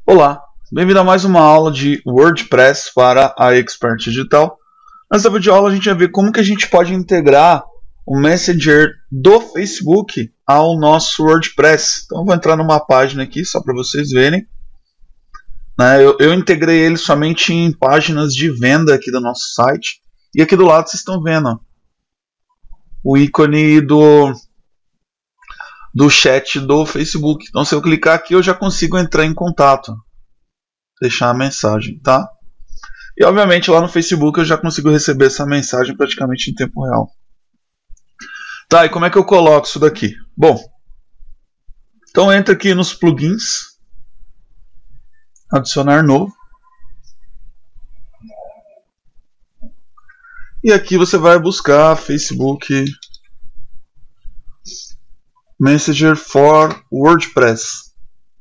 Olá, bem-vindo a mais uma aula de WordPress para a Expert Digital. Nessa videoaula a gente vai ver como que a gente pode integrar o Messenger do Facebook ao nosso WordPress. Então eu vou entrar numa página aqui só para vocês verem. Eu integrei ele somente em páginas de venda aqui do nosso site. E aqui do lado vocês estão vendo ó, o ícone do chat do Facebook. Então se eu clicar aqui eu já consigo entrar em contato, deixar a mensagem, tá? E obviamente lá no Facebook eu já consigo receber essa mensagem praticamente em tempo real. Tá, e como é que eu coloco isso daqui? Bom, então entra aqui nos plugins, adicionar novo. E aqui você vai buscar Facebook Messenger for WordPress.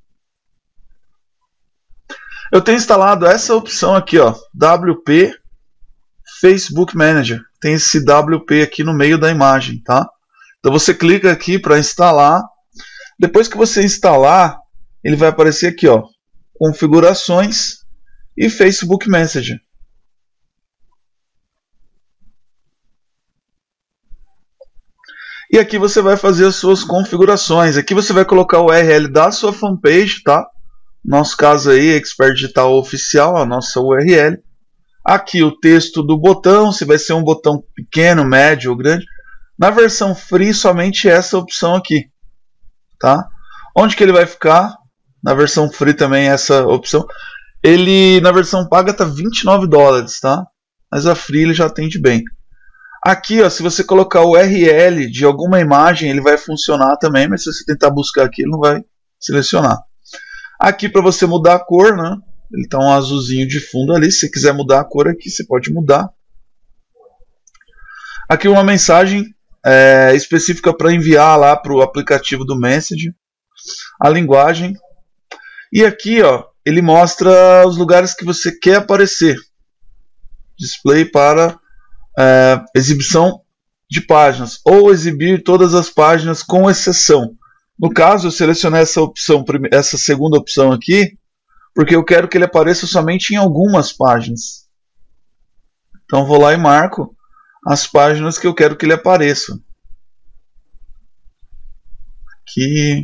Eu tenho instalado essa opção aqui, ó, WP Facebook Manager. Tem esse WP aqui no meio da imagem, tá? Então você clica aqui para instalar. Depois que você instalar, ele vai aparecer aqui, ó, configurações e Facebook Messenger. E aqui você vai fazer as suas configurações. Aqui você vai colocar o URL da sua fanpage, tá? Nosso caso aí, Expert Digital Oficial, a nossa URL. Aqui o texto do botão, se vai ser um botão pequeno, médio ou grande. Na versão free, somente essa opção aqui, tá? Onde que ele vai ficar? Na versão free também essa opção. Ele, na versão paga, tá $29, tá? Mas a free ele já atende bem. Aqui, ó, se você colocar o URL de alguma imagem, ele vai funcionar também, mas se você tentar buscar aqui, ele não vai selecionar. Aqui para você mudar a cor, né? Ele está um azulzinho de fundo ali. Se você quiser mudar a cor aqui, você pode mudar. Aqui uma mensagem específica para enviar lá para o aplicativo do Messenger. A linguagem. E aqui, ó, ele mostra os lugares que você quer aparecer. Display para exibição de páginas. Ou exibir todas as páginas com exceção. No caso, eu selecionei essa opção, essa segunda opção aqui, porque eu quero que ele apareça somente em algumas páginas. Então vou lá e marco as páginas que eu quero que ele apareça. Aqui.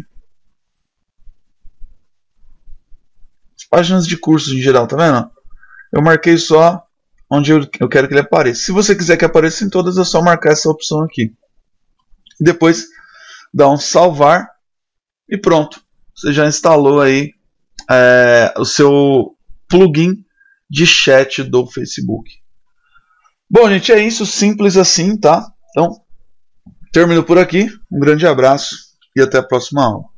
As páginas de cursos em geral, tá vendo? Eu marquei só onde eu quero que ele apareça. Se você quiser que apareça em todas, é só marcar essa opção aqui. Depois dá um salvar. E pronto, você já instalou aí o seu plugin de chat do Facebook. Bom, gente, é isso, simples assim, tá? Então, termino por aqui. Um grande abraço e até a próxima aula.